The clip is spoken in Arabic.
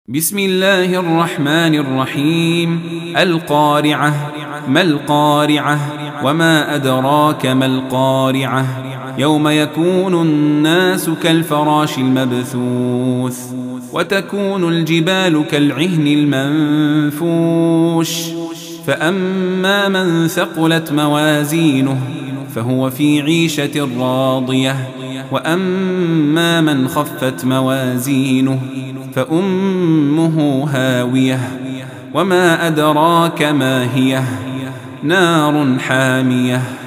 بسم الله الرحمن الرحيم. القارعة. ما القارعة؟ وما أدراك ما القارعة؟ يوم يكون الناس كالفراش المبثوث وتكون الجبال كالعهن المنفوش فأما من ثقلت موازينه فهو في عيشة راضية وأما من خفت موازينه فأمه هاوية وما أدراك ما هي نار حامية.